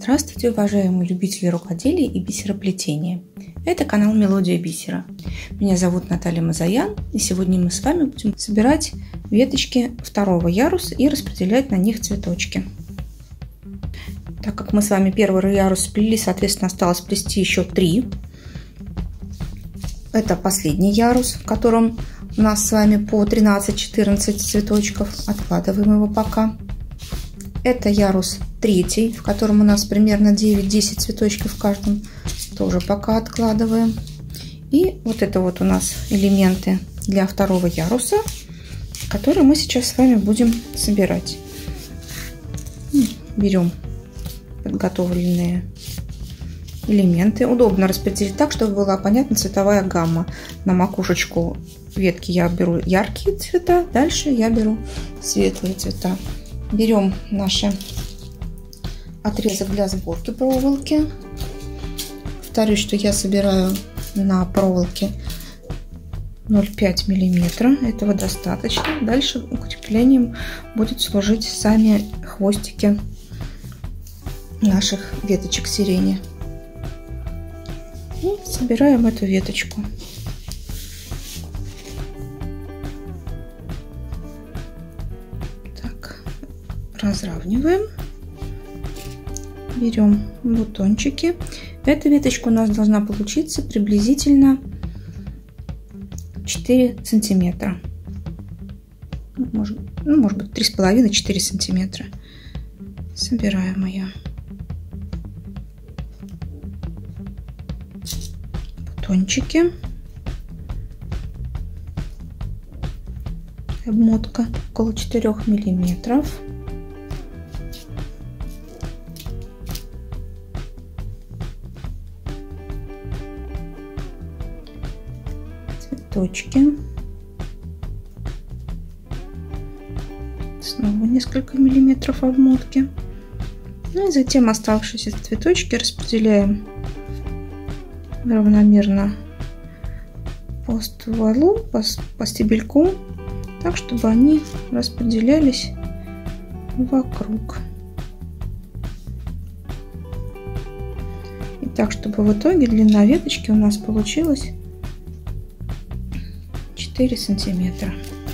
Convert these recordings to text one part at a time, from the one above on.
Здравствуйте, уважаемые любители рукоделия и бисероплетения. Это канал Мелодия бисера. Меня зовут Наталья Мазаян, и сегодня мы с вами будем собирать веточки второго яруса и распределять на них цветочки. Так как мы с вами первый ярус сплели, соответственно, осталось сплести еще 3. Это последний ярус, в котором у нас с вами по 13-14 цветочков. Откладываем его пока. Это ярус третий, в котором у нас примерно 9-10 цветочков в каждом. Тоже пока откладываем. И вот это вот у нас элементы для второго яруса, которые мы сейчас с вами будем собирать. Берем подготовленные элементы. Удобно распределить так, чтобы была понятна цветовая гамма. На макушечку ветки я беру яркие цвета, дальше я беру светлые цвета. Берем наш отрезок для сборки проволоки. Повторюсь, что я собираю на проволоке 0,5 мм. Этого достаточно. Дальше укреплением будет служить сами хвостики наших веточек сирени. И собираем эту веточку. Разравниваем, берем бутончики. Эта веточка у нас должна получиться приблизительно 4 сантиметра, может быть 3,5-4 сантиметра. Собираем ее. Бутончики, обмотка около 4 миллиметров. Цветочки, снова несколько миллиметров обмотки, ну и затем оставшиеся цветочки распределяем равномерно по стволу, по стебельку, так чтобы они распределялись вокруг, и так, чтобы в итоге длина веточки у нас получилась 4 сантиметра.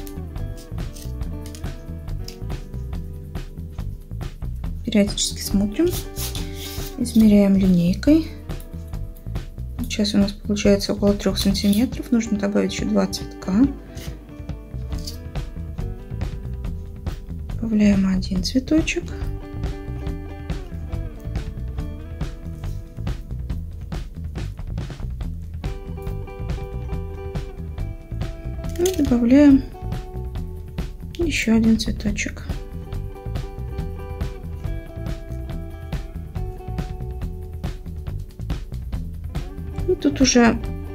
Периодически смотрим, измеряем линейкой. Сейчас у нас получается около 3 сантиметров. Нужно добавить еще 2 цветка. Добавляем 1 цветочек. И добавляем еще 1 цветочек. И тут уже,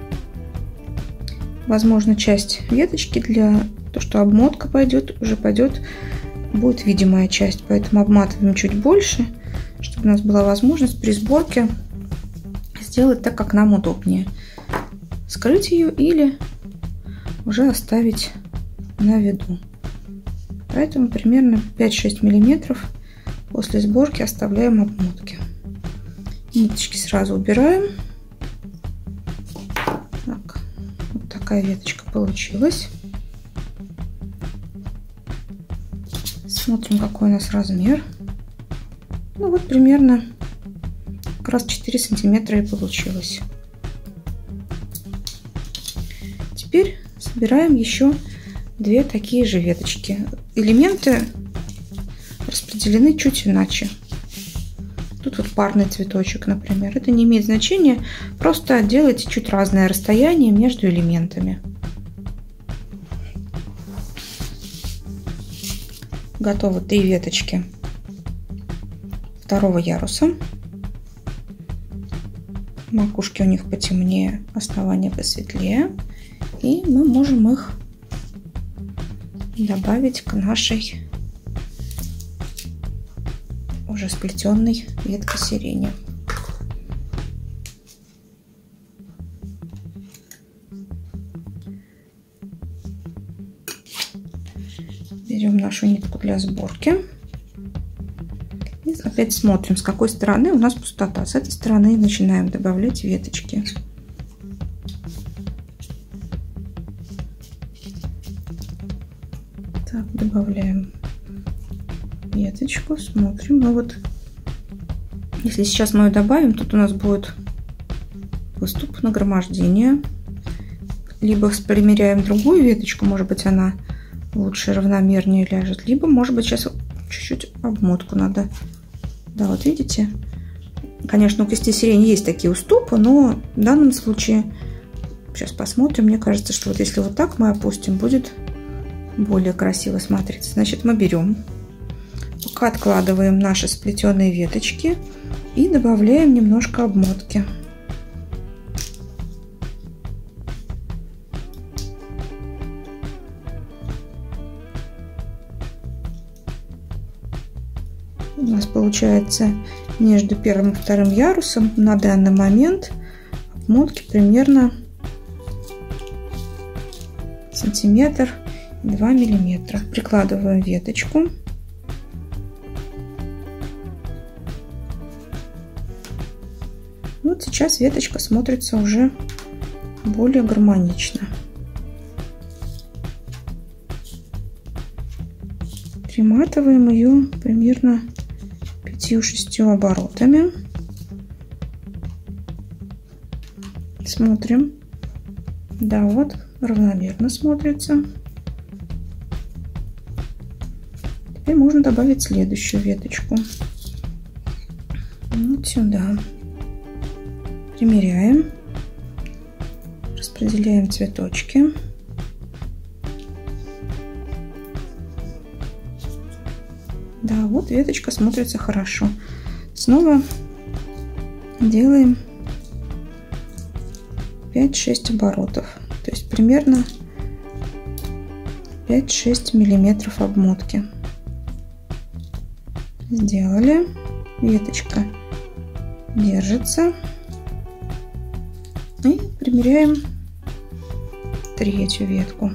возможно, часть веточки для того, что обмотка пойдет, будет видимая часть. Поэтому обматываем чуть больше, чтобы у нас была возможность при сборке сделать так, как нам удобнее. Скрыть ее или уже оставить на виду. Поэтому примерно 5-6 миллиметров после сборки оставляем обмотки. Ниточки сразу убираем. Так, вот такая веточка получилась. Смотрим, какой у нас размер. Ну вот примерно как раз 4 сантиметра и получилось. Теперь собираем еще 2 такие же веточки. Элементы распределены чуть иначе. Тут вот парный цветочек, например. Это не имеет значения. Просто делайте чуть разное расстояние между элементами. Готовы 3 веточки второго яруса. Макушки у них потемнее, основание посветлее. И мы можем их добавить к нашей уже сплетенной ветке сирени. Берем нашу нитку для сборки и опять смотрим, с какой стороны у нас пустота. С этой стороны начинаем добавлять веточки. Так, добавляем веточку, смотрим. Ну вот, если сейчас мы ее добавим, тут у нас будет выступ нагромождения. Либо примеряем другую веточку, может быть, она лучше, равномернее ляжет. Либо, может быть, сейчас чуть-чуть обмотку надо. Да, вот видите? Конечно, у кисти сирени есть такие уступы, но в данном случае, сейчас посмотрим, мне кажется, что вот если вот так мы опустим, будет более красиво смотреться. Значит, мы берем, пока откладываем наши сплетенные веточки и добавляем немножко обмотки. У нас получается между первым и вторым ярусом на данный момент обмотки примерно сантиметр 2 миллиметра. Прикладываем веточку. Вот сейчас веточка смотрится уже более гармонично. Приматываем ее примерно 5-6 оборотами. Смотрим. Да, вот равномерно смотрится. Теперь можно добавить следующую веточку. Вот сюда. Примеряем. Распределяем цветочки. Да, вот веточка смотрится хорошо. Снова делаем 5-6 оборотов. То есть примерно 5-6 миллиметров обмотки. Сделали. Веточка держится. И примеряем третью ветку.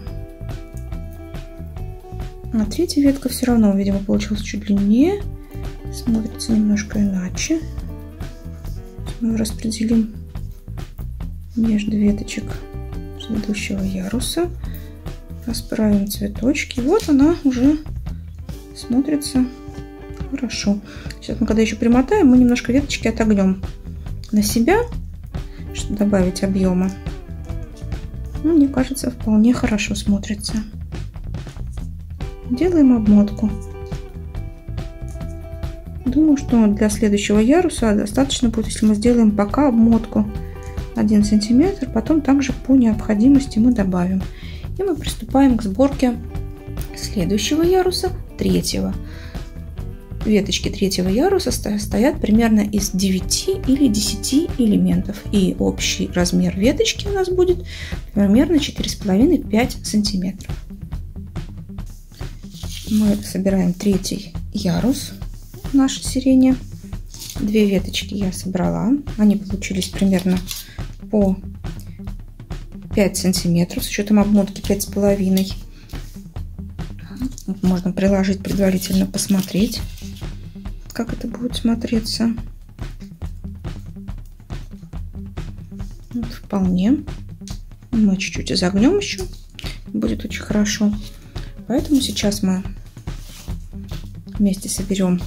А третья ветка все равно, видимо, получилась чуть длиннее. Смотрится немножко иначе. Мы распределим между веточек предыдущего яруса. Расправим цветочки. Вот она уже смотрится хорошо. Сейчас мы, когда еще примотаем, мы немножко веточки отогнем на себя, чтобы добавить объема. Ну, мне кажется, вполне хорошо смотрится. Делаем обмотку. Думаю, что для следующего яруса достаточно будет, если мы сделаем пока обмотку 1 сантиметр, потом также по необходимости мы добавим. И мы приступаем к сборке следующего яруса, третьего. Веточки третьего яруса состоят примерно из 9 или 10 элементов. И общий размер веточки у нас будет примерно 4,5-5 сантиметров. Мы собираем третий ярус нашей сирени. 2 веточки я собрала. Они получились примерно по 5 сантиметров. С учетом обмотки 5,5. Можно приложить предварительно, посмотреть, как это будет смотреться. Вот, вполне. Мы чуть-чуть изогнем еще. Будет очень хорошо. Поэтому сейчас мы вместе соберем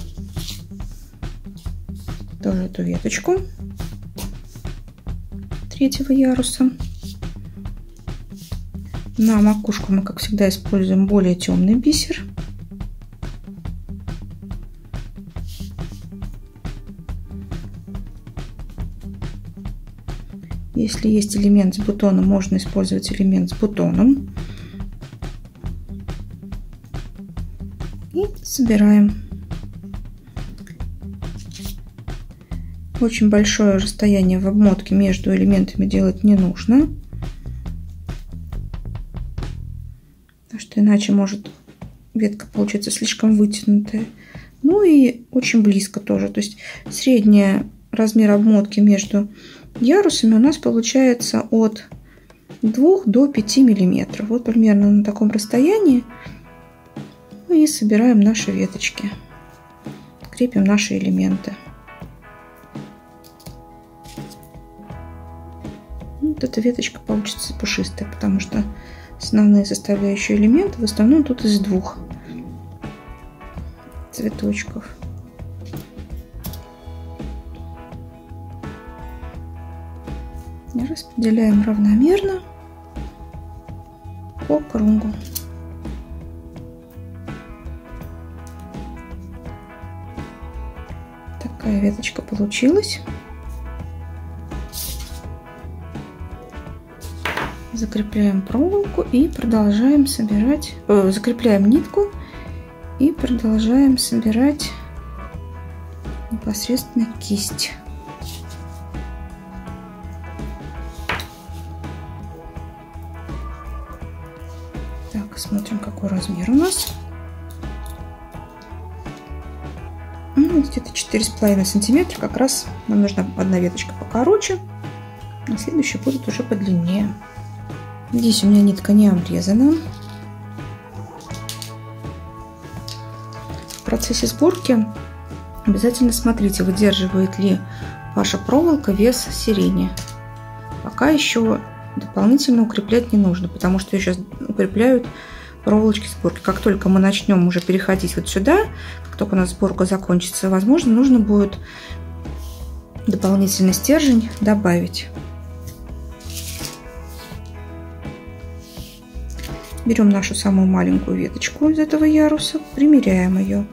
тоже эту веточку третьего яруса. На макушку мы, как всегда, используем более темный бисер. Если есть элемент с бутоном, можно использовать элемент с бутоном. И собираем. Очень большое расстояние в обмотке между элементами делать не нужно, потому что иначе может ветка получиться слишком вытянутая. Ну и очень близко тоже. То есть средний размер обмотки между ярусами у нас получается от 2 до 5 миллиметров. Вот примерно на таком расстоянии. И собираем наши веточки. крепим наши элементы. Вот эта веточка получится пушистая, потому что основные составляющие элементы в основном тут из двух цветочков. И распределяем равномерно по кругу. Такая веточка получилась. Закрепляем проволоку и продолжаем собирать, закрепляем нитку и продолжаем собирать непосредственно кисть. Так, смотрим, какой размер у нас. Где-то 4,5 сантиметра. Как раз нам нужна одна веточка покороче, а следующая будет уже подлиннее. Здесь у меня нитка не обрезана. В процессе сборки обязательно смотрите, выдерживает ли ваша проволока вес сирени. Пока еще дополнительно укреплять не нужно, потому что ее сейчас укрепляют проволочки сборки. Как только мы начнем уже переходить вот сюда, как только у нас сборка закончится, возможно, нужно будет дополнительный стержень добавить. Берем нашу самую маленькую веточку из этого яруса, примеряем ее.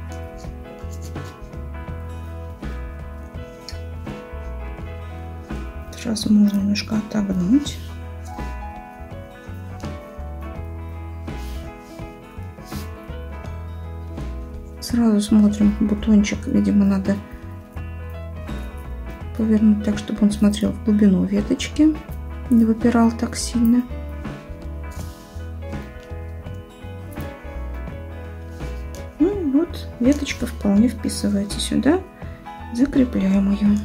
Сразу можно немножко отогнуть. Сразу смотрим бутончик, видимо, надо повернуть так, чтобы он смотрел в глубину веточки, не выпирал так сильно. Ну вот, веточка вполне вписывается сюда, закрепляем ее.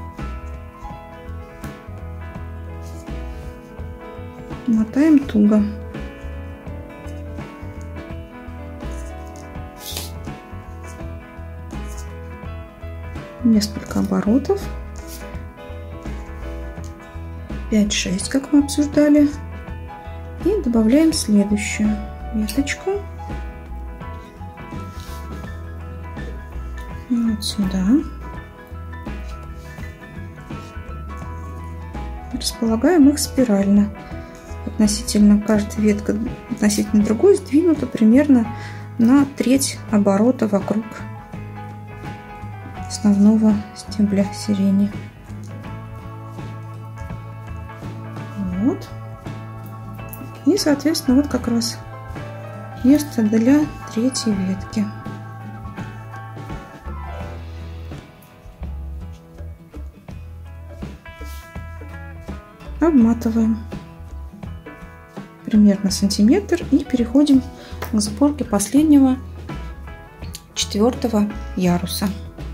Мотаем туго. Несколько оборотов, 5-6, как мы обсуждали, и добавляем следующую веточку вот сюда. Располагаем их спирально. Относительно каждой ветка, относительно другой, сдвинута примерно на треть оборота вокруг основного стебля сирени. Вот. И, соответственно, вот как раз место для третьей ветки. Обматываем примерно сантиметр и переходим к сборке последнего 4-го яруса.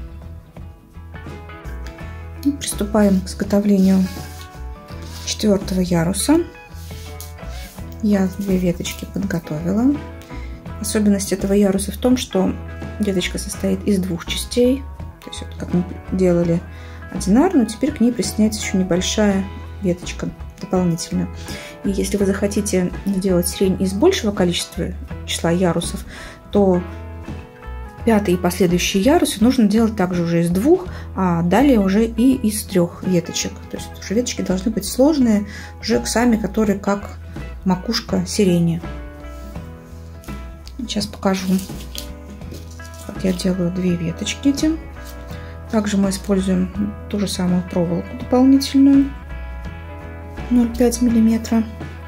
И приступаем к изготовлению 4-го яруса. Я 2 веточки подготовила. Особенность этого яруса в том, что веточка состоит из 2 частей. То есть, вот как мы делали одинарную, теперь к ней присоединяется еще небольшая веточка дополнительно. И если вы захотите сделать сирень из большего числа ярусов, то 5-й и последующие ярусы нужно делать также уже из 2, а далее уже и из 3 веточек. То есть уже веточки должны быть сложные, уже сами, которые как макушка сирени. Сейчас покажу, как я делаю 2 веточки эти. Также мы используем ту же самую проволоку дополнительную 0,5 мм.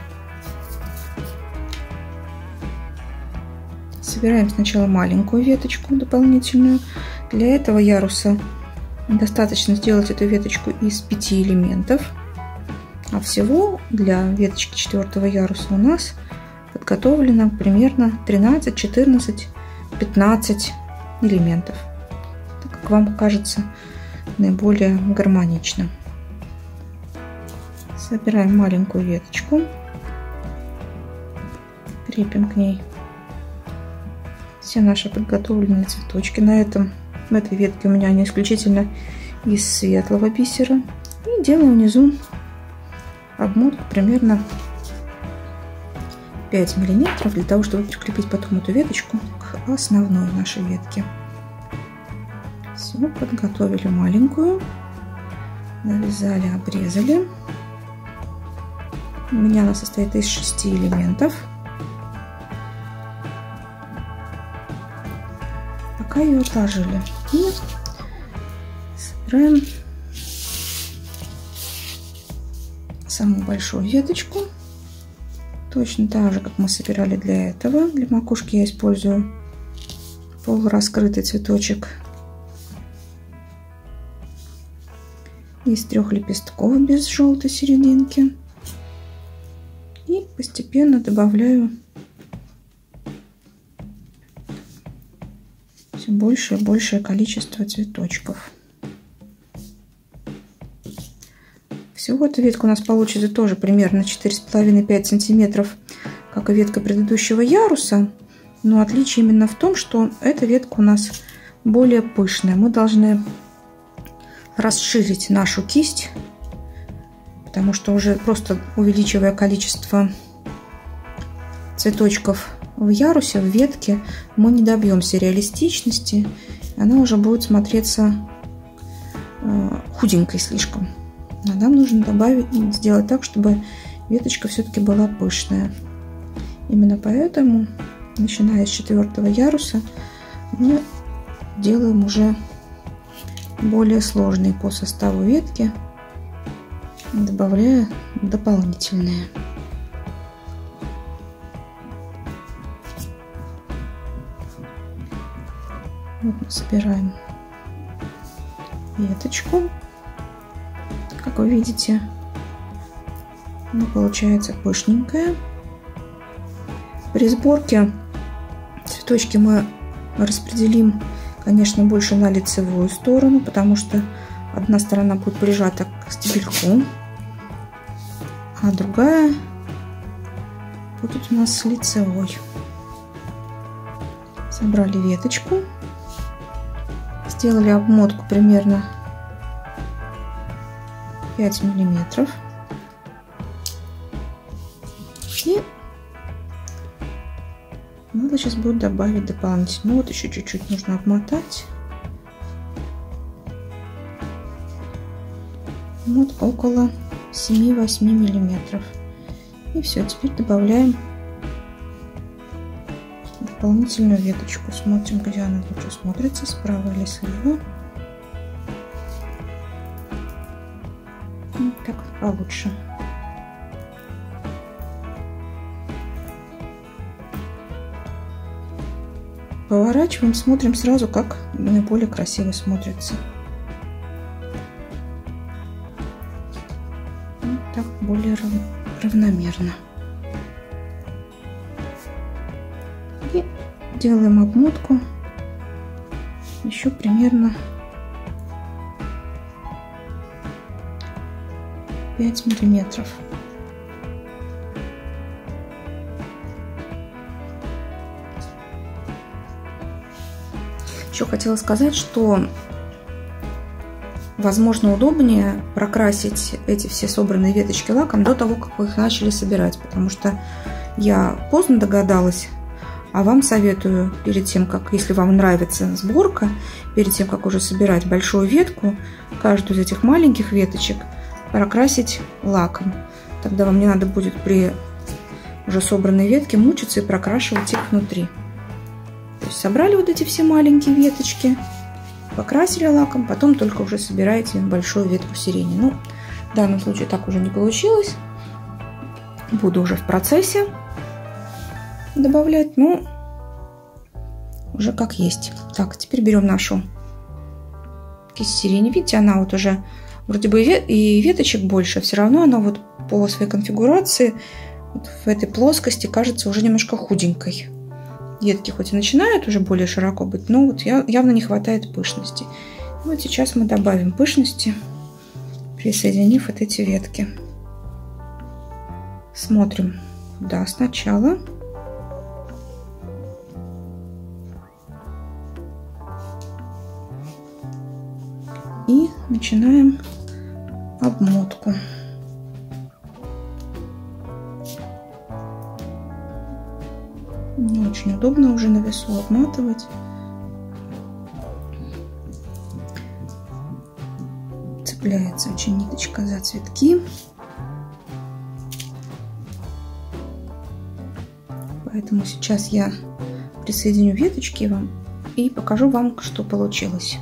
Собираем сначала маленькую веточку дополнительную. Для этого яруса достаточно сделать эту веточку из 5 элементов. А всего для веточки 4-го яруса у нас подготовлено примерно 13, 14, 15 элементов. Так как вам кажется наиболее гармонично. Собираем маленькую веточку. Крепим к ней все наши подготовленные цветочки. На этом В этой ветке у меня они исключительно из светлого бисера. И делаю внизу обмотку примерно 5 миллиметров для того, чтобы прикрепить потом эту веточку к основной нашей ветке. Все, подготовили маленькую, навязали, обрезали. У меня она состоит из 6 элементов. Пока ее отложили. И собираем саму большую веточку. Точно так же, как мы собирали для этого. Для макушки я использую полураскрытый цветочек из 3 лепестков без желтой серединки. И постепенно добавляю все большее и большее количество цветочков. Всего эта ветка у нас получится тоже примерно 4,5-5 сантиметров, как и ветка предыдущего яруса. Но отличие именно в том, что эта ветка у нас более пышная. Мы должны расширить нашу кисть, потому что уже просто увеличивая количество цветочков в ярусе, в ветке, мы не добьемся реалистичности. Она уже будет смотреться худенькой слишком. А нам нужно сделать так, чтобы веточка все-таки была пышная. Именно поэтому, начиная с 4-го яруса, мы делаем уже более сложные по составу ветки, добавляя дополнительные. Вот мы собираем веточку. Как вы видите, она получается пышненькая. При сборке цветочки мы распределим, конечно, больше на лицевую сторону, потому что одна сторона будет прижата к стебельку, а другая будет у нас лицевой. Собрали веточку, сделали обмотку примерно 5 миллиметров. И надо сейчас будет добавить дополнительно. Вот еще чуть-чуть нужно обмотать. Вот около 7-8 миллиметров. И все, теперь добавляем дополнительную веточку. Смотрим, где она лучше смотрится, справа или слева. Так получше. Поворачиваем, смотрим сразу, как наиболее красиво смотрится. Вот так более равномерно. И делаем обмотку еще примерно 5 миллиметров. Еще хотела сказать, что возможно удобнее прокрасить эти все собранные веточки лаком до того, как вы их начали собирать, потому что я поздно догадалась, а вам советую перед тем, как, если вам нравится сборка, перед тем, как уже собирать большую ветку, каждую из этих маленьких веточек прокрасить лаком. Тогда вам не надо будет при уже собранной ветке мучиться и прокрашивать их внутри. То есть собрали вот эти все маленькие веточки, покрасили лаком, потом только уже собираете большую ветку сирени. Ну, в данном случае так уже не получилось. Буду уже в процессе добавлять, ну, уже как есть. Так, теперь берем нашу кисть сирени. Видите, она вот уже вроде бы и веточек больше, все равно она вот по своей конфигурации вот в этой плоскости кажется уже немножко худенькой. Ветки хоть и начинают уже более широко быть, но вот явно не хватает пышности. И вот сейчас мы добавим пышности, присоединив вот эти ветки. Смотрим, да, сначала. и начинаем обмотку. Не очень удобно уже на весу обматывать. Цепляется очень ниточка за цветки. Поэтому сейчас я присоединю веточки вам и покажу вам, что получилось.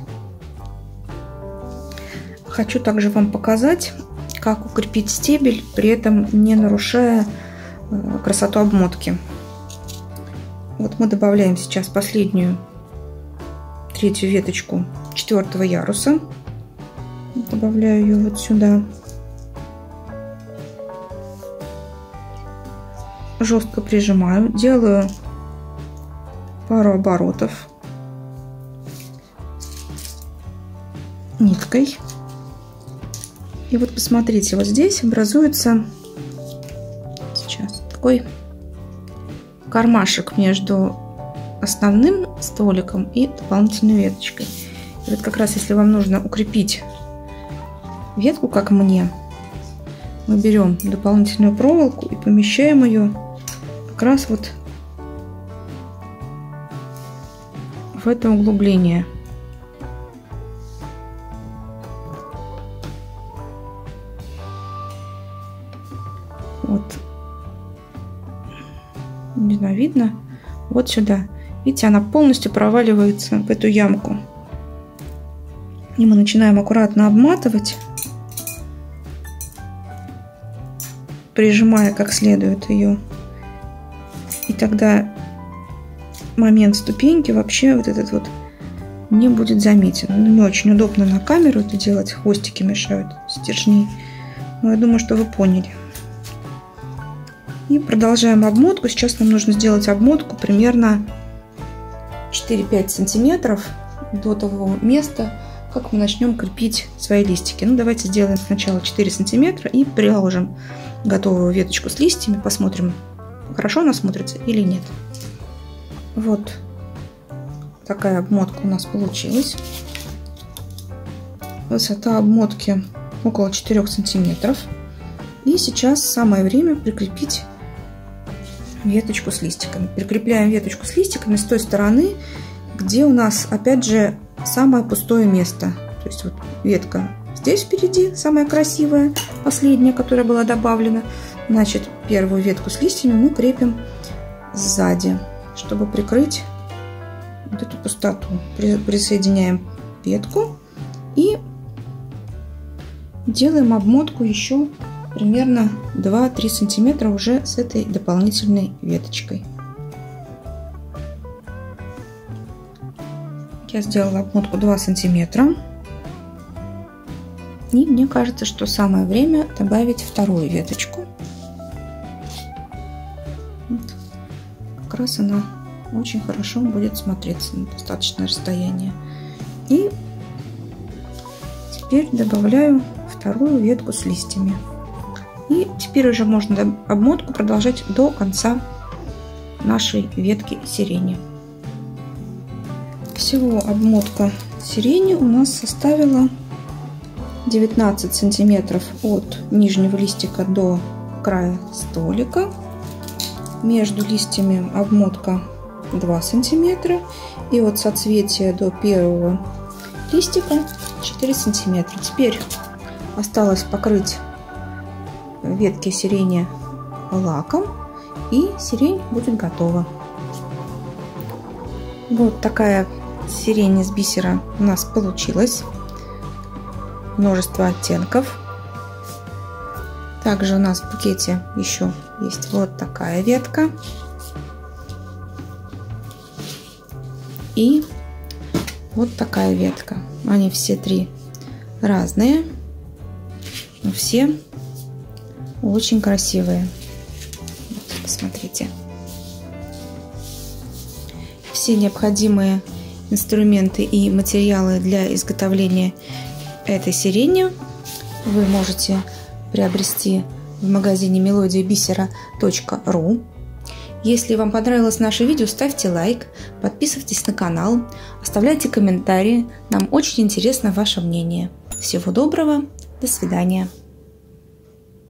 Хочу также вам показать, как укрепить стебель, при этом не нарушая красоту обмотки. Вот мы добавляем сейчас последнюю, третью веточку 4-го яруса. Добавляю ее вот сюда. Жестко прижимаю, делаю пару оборотов ниткой. И вот посмотрите, вот здесь образуется сейчас такой кармашек между основным столиком и дополнительной веточкой. И вот как раз если вам нужно укрепить ветку, как мне, мы берем дополнительную проволоку и помещаем ее как раз вот в это углубление. Вот, не знаю, видно, вот сюда. Видите, она полностью проваливается в эту ямку. И мы начинаем аккуратно обматывать, прижимая как следует ее. И тогда момент ступеньки вообще вот этот вот не будет заметен. Не очень удобно на камеру это делать, хвостики мешают стержней. Но я думаю, что вы поняли. И продолжаем обмотку. Сейчас нам нужно сделать обмотку примерно 4-5 сантиметров до того места, как мы начнем крепить свои листики. Ну, давайте сделаем сначала 4 сантиметра и приложим готовую веточку с листьями. Посмотрим, хорошо она смотрится или нет. Вот такая обмотка у нас получилась. Высота обмотки около 4 сантиметров. И сейчас самое время прикрепить веточку с листиками. Прикрепляем веточку с листиками с той стороны, где у нас опять же самое пустое место. То есть вот ветка здесь впереди, самая красивая, последняя, которая была добавлена. Значит, первую ветку с листьями мы крепим сзади, чтобы прикрыть вот эту пустоту. Присоединяем ветку и делаем обмотку еще примерно 2-3 сантиметра уже с этой дополнительной веточкой. Я сделала обмотку 2 сантиметра. И мне кажется, что самое время добавить вторую веточку. Вот. Как раз она очень хорошо будет смотреться на достаточное расстояние. И теперь добавляю вторую ветку с листьями. И теперь уже можно обмотку продолжать до конца нашей ветки сирени. Всего обмотка сирени у нас составила 19 сантиметров от нижнего листика до края столика. Между листьями обмотка 2 сантиметра. И от соцветия до первого листика 4 сантиметра. Теперь осталось покрыть ветки сирени лаком, и сирень будет готова. Вот такая сирень из бисера у нас получилась. Множество оттенков. Также у нас в букете еще есть вот такая ветка. И вот такая ветка. Они все три разные, но все очень красивые. Вот, посмотрите. Все необходимые инструменты и материалы для изготовления этой сирени вы можете приобрести в магазине melodiabisera.ru. Если вам понравилось наше видео, ставьте лайк, подписывайтесь на канал, оставляйте комментарии. Нам очень интересно ваше мнение. Всего доброго, до свидания.